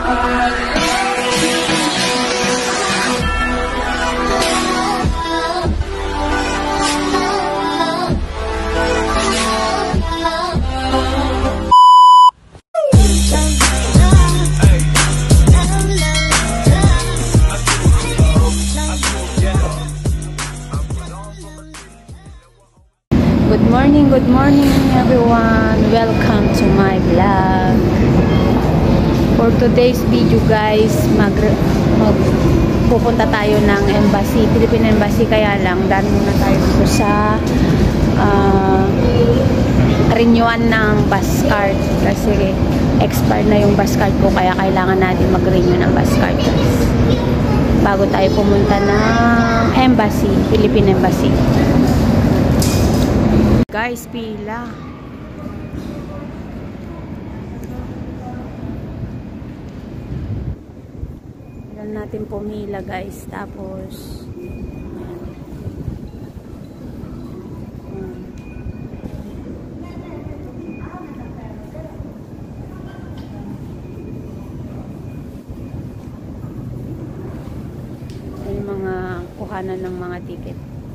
Good morning everyone, welcome to my vlog. For today's video guys, pupunta tayo ng embassy, Philippine Embassy, kaya lang daan muna tayo dito sa renewan ng bus card kasi expired na yung bus card ko, kaya kailangan natin mag-renew ng bus card guys bago tayo pumunta ng embassy, Philippine Embassy. Guys, pila. Kailan natin pumila guys. Tapos yung mga kuhanan ng mga ticket.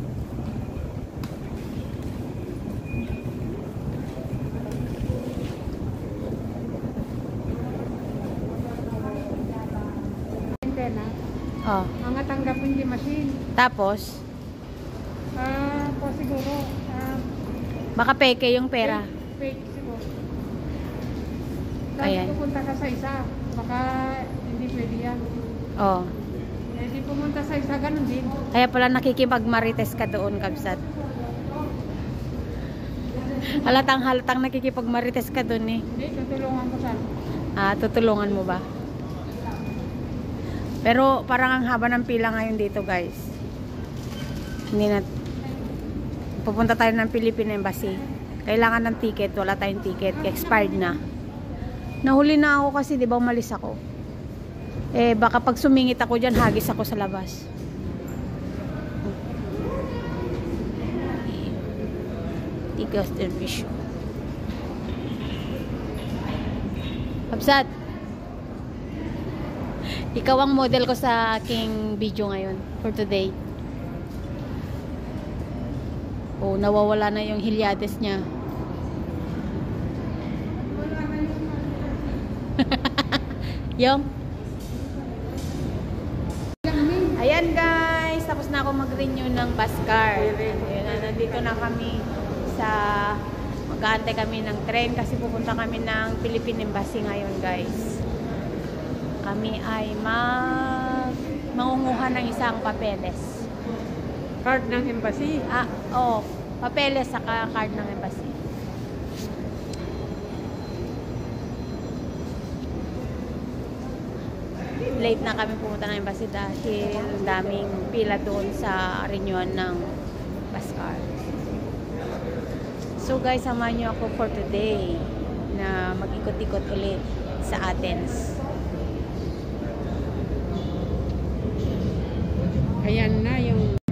Oh. Mga tanggapin di machine. Tapos? Po siguro. Baka peke yung pera. Fake siguro. Ayan. Dahil pupunta ka sa isa, baka hindi pwede yan. Oh. Eh, di pumunta sa isa, ganun din. Kaya pala nakikipagmarites ka doon, Kabsat. Halatang nakikipagmarites ka doon eh. Hindi, tutulungan ko sana. Tutulungan mo ba? Pero parang ang haba ng pila ngayon dito guys. Hindi na pupunta tayo ng Philippine Embassy. Kailangan ng ticket, wala tayong ticket, expired na. Nahuli na ako kasi 'di ba umalis ako. Eh baka pag sumingit ako diyan, hagis ako sa labas. Tigas service. Absat. Ikaw ang model ko sa aking video ngayon for today. Oh, nawawala na yung hilyades niya. Yung ayan guys, tapos na ako mag-renew ng bus card. Ayan, nandito na kami sa mag-aantay kami ng train kasi pupunta kami ng Philippine Embassy ngayon guys. Kami ay mangunguha ng isang papeles. Card ng embassy? Papeles saka card ng embassy. Late na kami pumunta ng embassy dahil daming pila doon sa renewal ng bus card. So guys, samahan niyo ako for today na mag-ikot-ikot ulit sa Athens. Ayan na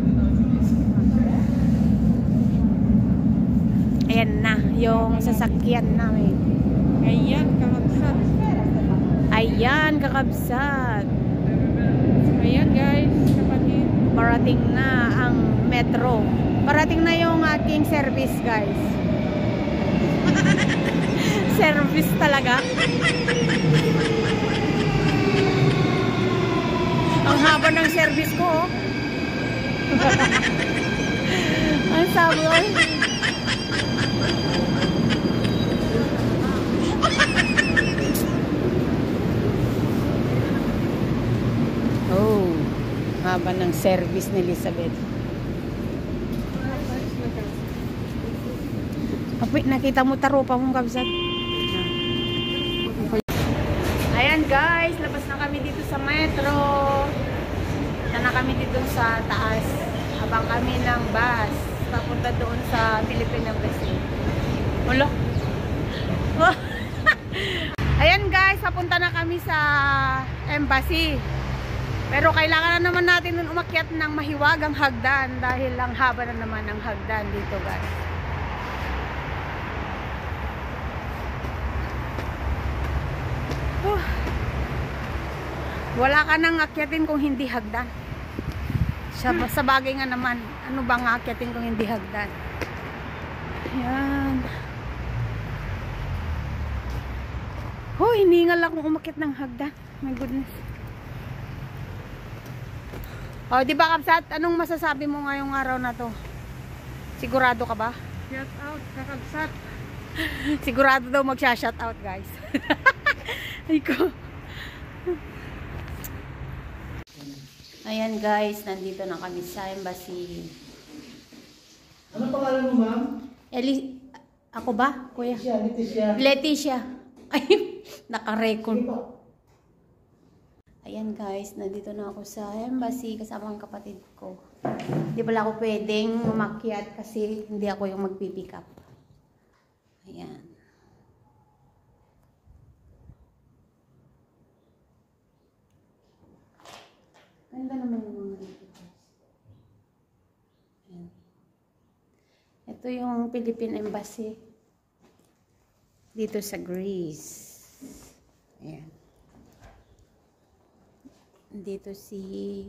yung sasakyan namin. Ayan, kakabsat. Ayan, kakabsat. Ayan guys, kapatid. Parating na ang metro. Parating na yung ating service guys. Service talaga. Ang haba ng service ko, oh. Ang sabon. Oh, haba ng service ni Elizabeth. Apit, nakita mo taropa mong Kabsat. Ayan guys, labas na kami dito sa metro. Na kami dito sa taas. Habang kami ng bus papunta doon sa Philippine Embassy. Wala. Ayan guys, papunta na kami sa embassy. Pero kailangan na naman natin umakyat ng mahiwagang hagdan dahil ang haba na naman ng hagdan dito guys. Wala ka nang akyatin kung hindi hagdan. Sa bagay nga naman, ano bang akyatin kung hindi hagdan? Ayan. Oh, hiningal akong umakyat ng hagdan. My goodness. Oh, di ba Kapsat? Anong masasabi mo ngayong araw na to? Sigurado ka ba? Shout out sa Kapsat. Sigurado daw magsha-shout out, guys. Ay ko. Ayan guys, nandito na kami sa embassy. Ano pangalan mo, ma'am? Ako ba, kuya? Leticia. Leticia. Ay, naka-record. Ito. Ayan guys, nandito na ako sa embassy kasama ang kapatid ko. Hindi pala ako pwedeng umakyat kasi hindi ako yung magpipick up. Ayan. Ganda naman yung mga dito guys. Ayan. Ito yung Philippine Embassy dito sa Greece. Ayan. Dito si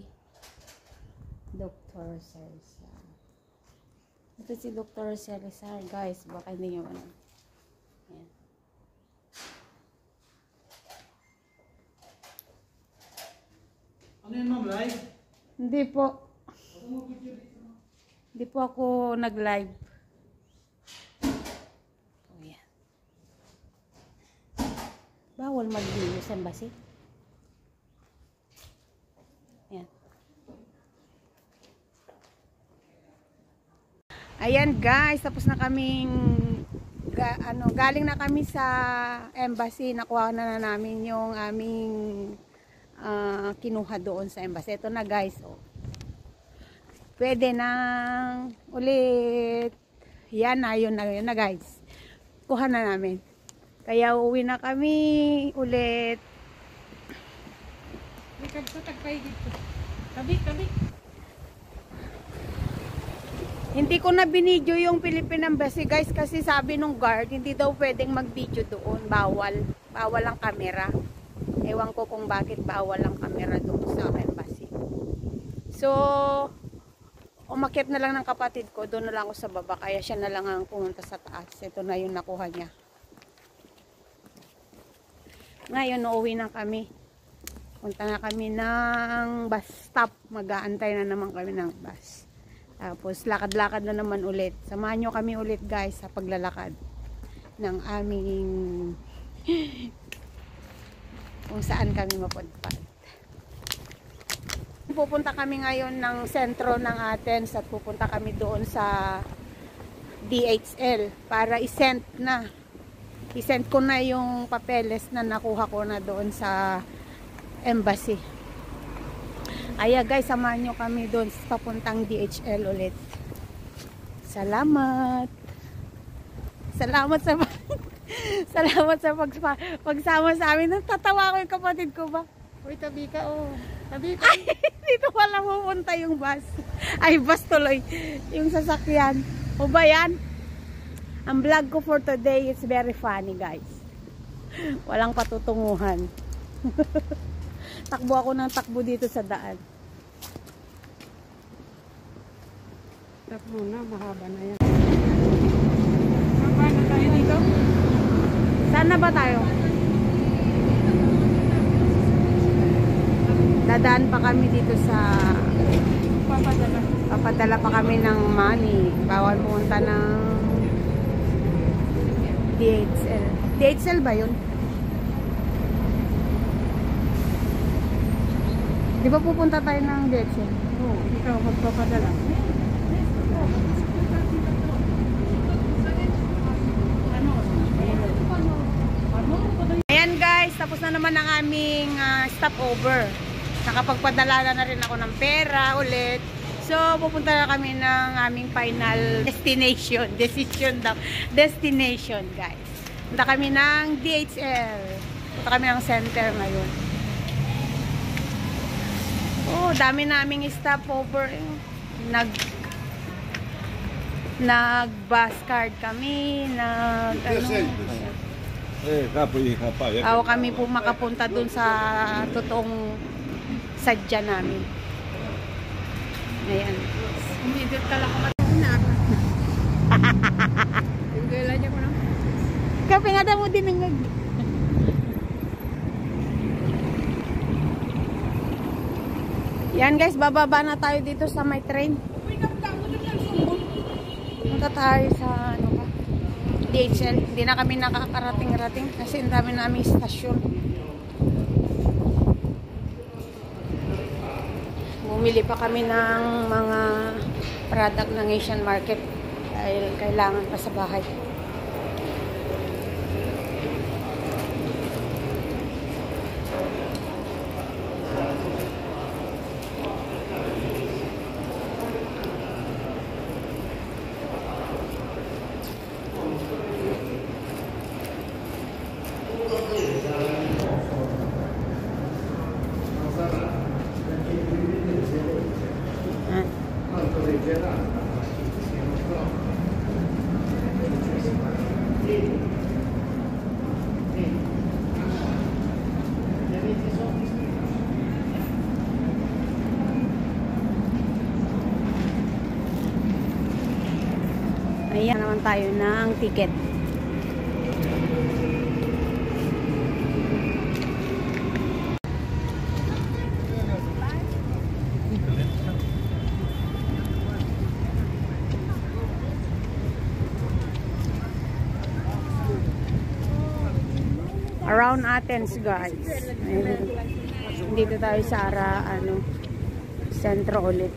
Dr. Salazar. Ito si Dr. Salazar, guys. Baka hindi nyo ano. Ayan. Ano yun, ma'am? Live? Hindi po. Hindi po ako nag-live. Oh, yeah. Bawal mag-video sa embassy. Ayan. Ayan guys, tapos na kaming galing na kami sa embassy. Nakuha na namin yung aming kinuha doon sa embassy. Ito na guys, oh. Pwede nang ulit. Yan na, yun na guys. Kuha na namin. Kaya uwi na kami ulit. Kapsat, tagpay dito. Tabi. Hindi ko na binidyo yung Philippine Embassy guys kasi sabi nung guard hindi daw pwedeng mag-video doon, bawal ang camera. Ewan ko kung bakit bawal ang camera doon sa embassy. So umakyat na lang ng kapatid ko, doon na lang ako sa baba, kaya siya na lang ang pumunta sa taas. Ito na yung nakuha niya. Ngayon uuwi na kami. Punta na kami ng bus stop, mag-aantay na naman kami ng bus. Tapos lakad-lakad na naman ulit. Samahan nyo kami ulit guys sa paglalakad ng aming kung saan kami mapunta. Pupunta kami ngayon ng sentro ng Athens at pupunta kami doon sa DHL para i-send ko na yung papeles na nakuha ko na doon sa embassy. Aya guys, samahan nyo kami doon papuntang DHL ulit. Salamat. Salamat sa pagsama sa amin. Tatawa ko yung kapatid ko ba? Uy, tabi ka, oh. Tabi ka. Ay, dito pala pupunta yung bus. Ay, bus tuloy. Yung sasakyan. O ba yan? Ang vlog ko for today is very funny guys. Walang patutunguhan. Takbo ako ng takbo dito sa daan. Tap muna, mahaba na yan. Saan na tayo dito? Saan na ba tayo? Dadaan pa kami dito sa papadala pa kami ng money. Bawal pumunta ng DHL. DHL ba yun? Di ba pupunta tayo ng DHL? Oo, ikaw magpapadala. Ayan guys, tapos na naman ang aming stopover. Nakapagpadala na rin ako ng pera ulit. So, pupunta na kami ng aming final destination. Destination guys. Punta kami ng DHL. Punta kami ng center ngayon. Oh, dami naming stopover. Nag-bus card kami. Kami po makapunta dun sa totoong Sinadya namin. Ayan. Umidot ka lang kumatunan. Yung gala niya ko na. Kaya pinada mo din ng Yan guys, bababa na tayo dito sa may train. Punta tayo sa ano ka? DHL. Hindi na kami nakakarating-rating kasi ang dami namin stasyon. Bumili pa kami ng mga product ng Asian market dahil kailangan pa sa bahay. Ayan naman tayo ng ticket. Around Athens, guys. Ayan. Dito tayo sa sentro ulit.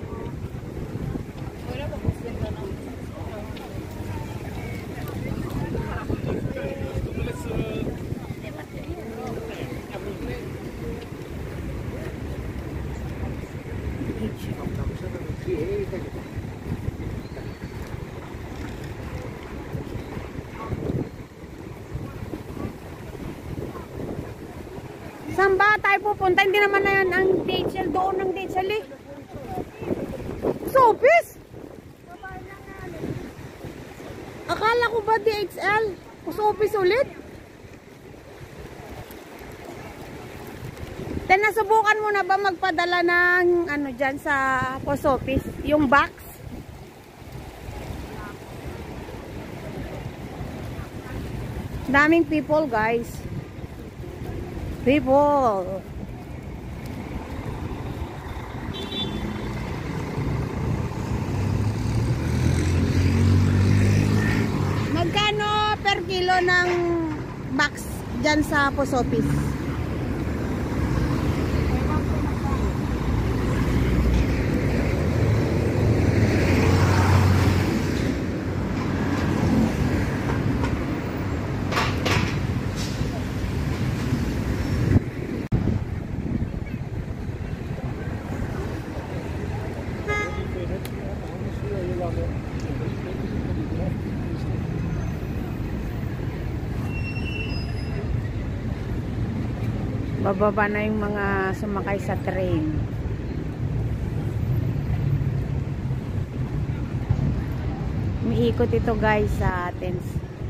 Saan ba tayo pupunta? Hindi naman na yan ang DHL. Doon ang DHL eh. Sopis? Akala ko ba DHL? Sopis ulit? Nasubukan mo na ba magpadala ng ano dyan sa post office? Yung box? Daming people, guys. People. Magkano per kilo ng box dyan sa post office? Bababa na yung mga sumakay sa train. Umiikot ito, guys, sa Athens.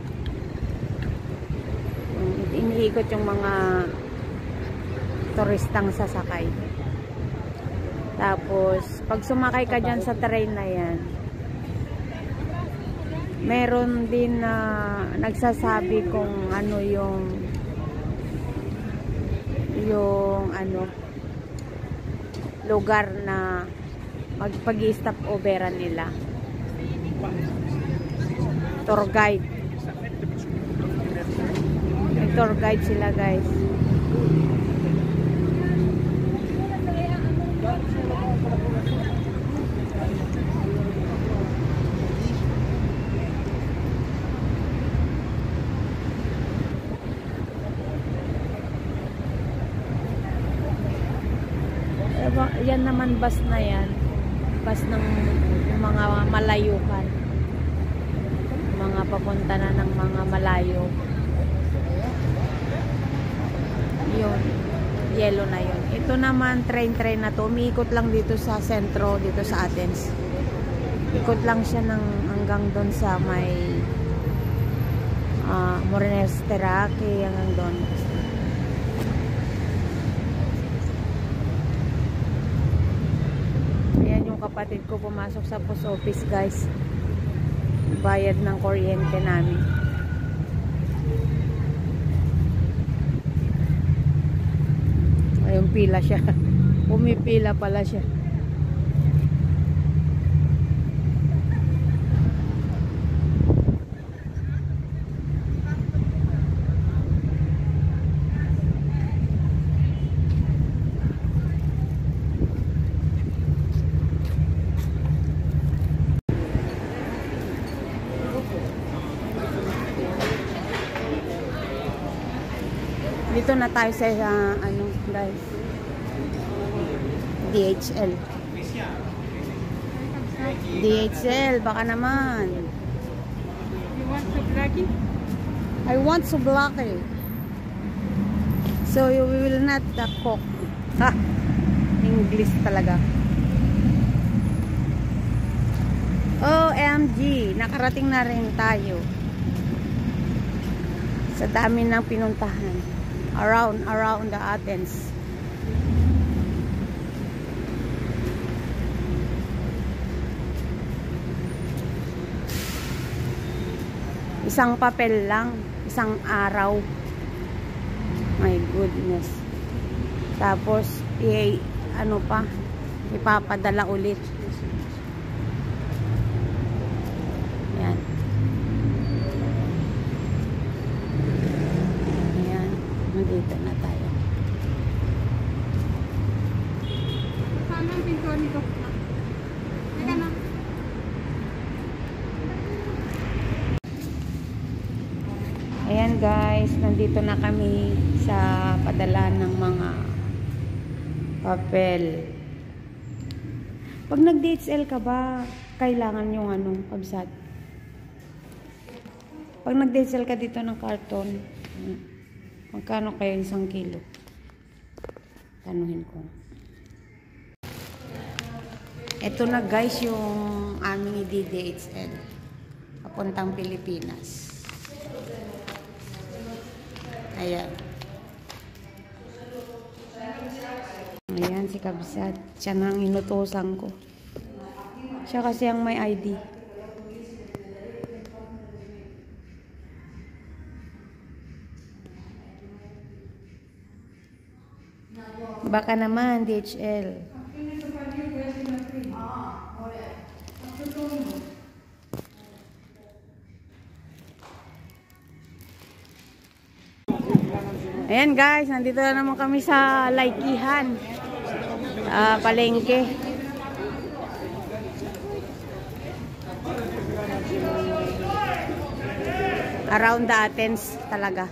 Iniikot yung mga turistang sasakay. Tapos pag sumakay ka dyan sa train na yan, meron din na nagsasabi kung ano yung lugar na pag-i-stop overan nila. Tour guide. May tour guide sila, guys. Yan naman bus na yan. Bus ng mga malayukan. Mga papunta na ng mga malayo. Yun. Yellow na yun. Ito naman train na to. Umiikot lang dito sa sentro, dito sa Athens. Ikot lang siya hanggang doon sa may Morines Terrace, hanggang doon. kapatid ko pumasok sa post office, guys. Bayad ng kuryente namin. Ayun, pila siya. Pumipila pala siya. Dito na tayo sa ano, guys. DHL. DHL, baka naman. You want to blacky? I want so blacky. So you will not cook. Ha! English talaga. OMG, nakarating na rin tayo. Sa dami ng pinuntahan. Around the Athens. Isang papel lang, isang araw. My goodness. Tapos ano pa, ipapadala ulit. Yan. Ayan, nandito na tayo. Saan ang pinto nito? Teka na. Ayan guys, nandito na kami sa padala ng mga papel. Pag nag-DHL ka ba, kailangan yung ano, kabsat. Pag nag-DHL ka dito ng karton, magkano kaya 1 kilo? Tanuhin ko. Ito na guys yung aming i-DHL papuntang Pilipinas. Ayan. Ayan si Kabsat. Siya nang inutusan ko. Siya kasi ang may ID. Baka naman DHL. Ayan guys, nandito na naman kami sa Laikihan. Palengke. Around the Athens talaga.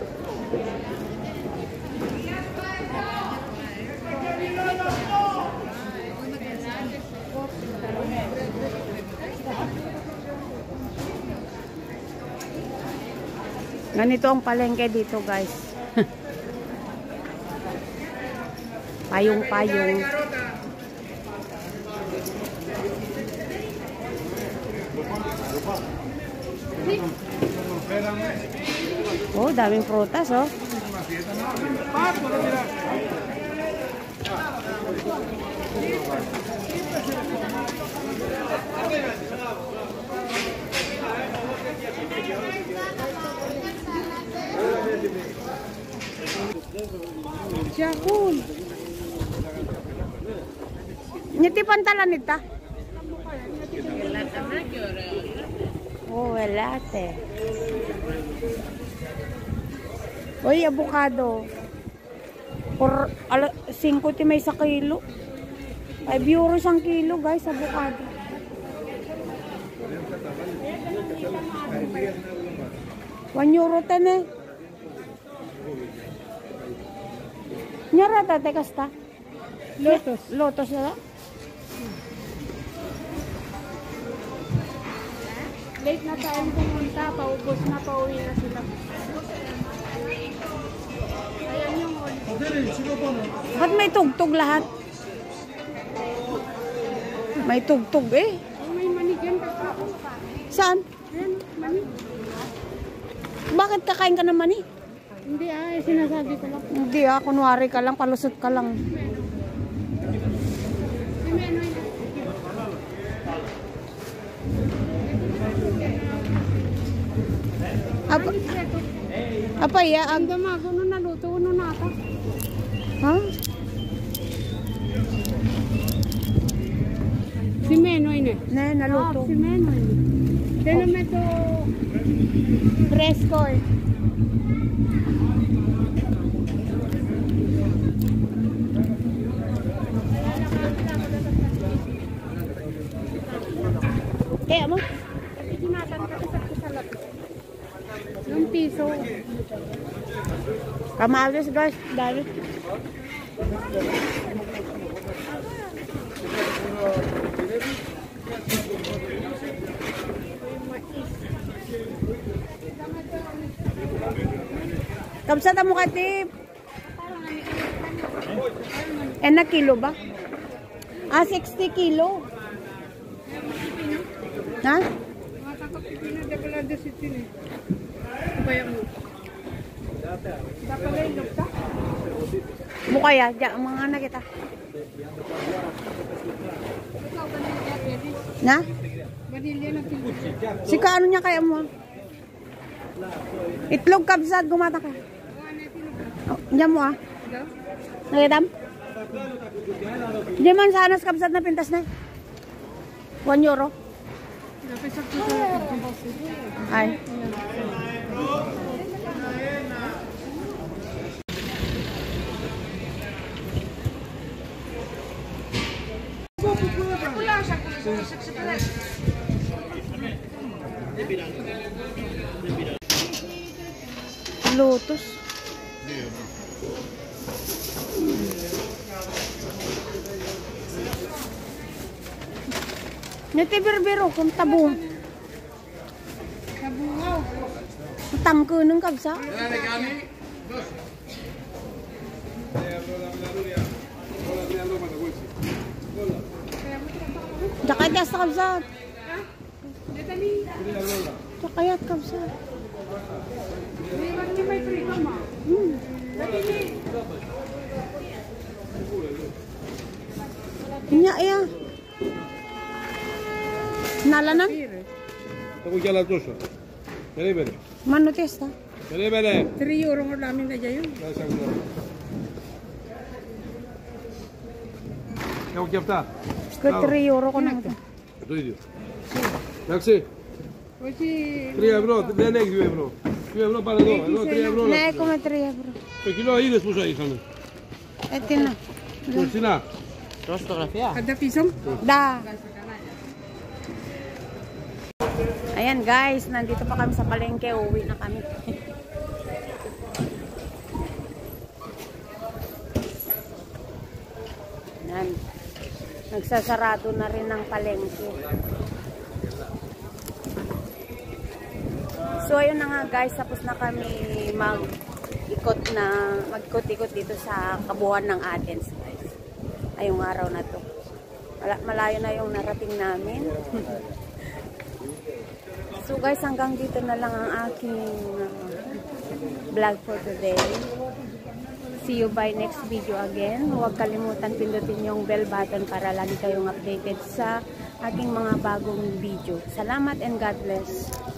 Ganito ang palengke dito guys. Payong-payong. Oh, daming prutas, oh. Jakul. Nyeti pantalan ita. Oh, welate. Oy, avocado. Por 5 ti may sa kilo. 5 euros ang kilo, guys, avocado. €1 tane. Nyara tate kasta. Lotus. Lotus na. Late na tayong pumunta. Paubos na, pauwi na sila. Ayan yung olive. Ba't may tugtog lahat? May tugtog eh. Oh, may manig yan. Saan? Ayan, manig. Bakit kakain ka naman eh? Hindi sinasabi ko lang. Hindi kunwari ka lang, palusot ka lang. May ano yun. Apa ya? Ang damago no naluto no nata. Ha? Si Menoy ne. Ne, naluto. Si Menoy ne. Deno me to Fresco eh. Kaya mo? ng piso. Kamalis guys, dali. Kamsat mo katip. Na kilo ba? 60 kilo. Ha? Mukha ya, mga anak kita. Na? Sika ano niya kaya mo? Itlog kabsat, gumata ka. Diyan mo ah. Nakitam? Diyan man sa anas kabsat na pintas na. 1 euro. Ay. Lotus. Netibirbiro kung tabong. Tabungaw. Tangko ng kabsa. Jakayat sa kabsa. Jakayat kabsa. Nya ya. Nalanan? Ako kaya τόσο. Περίμενε. Mano testa. Περίμενε. 3 euro mo namin na dyan yun. Έχω και αυτά. Ko 3 euro ko na ito. Το ίδιο. Εντάξει. Όχι. 3 ευρώ. Δεν έχει 2 ευρώ. 2 ευρώ πάρε εδώ. Εδώ 3 ευρώ. Ναι, έχουμε 3 euro. Το κιλό είδες πόσα είχαν. Τι να. Κοστινά. Kada pisong? Da. Ayan guys, nandito pa kami sa palengke. Uwi na kami. Ayan. Nagsasarado na rin ng palengke. So ayun na nga guys, tapos na kami mag-ikot dito sa kabuuan ng Athens guys. Ayong araw na to. Malayo na yung narating namin. So guys, hanggang dito na lang ang aking vlog for today. See you by next video again. Huwag kalimutan pindutin yung bell button para lagi kayong updated sa aking mga bagong video. Salamat and God bless.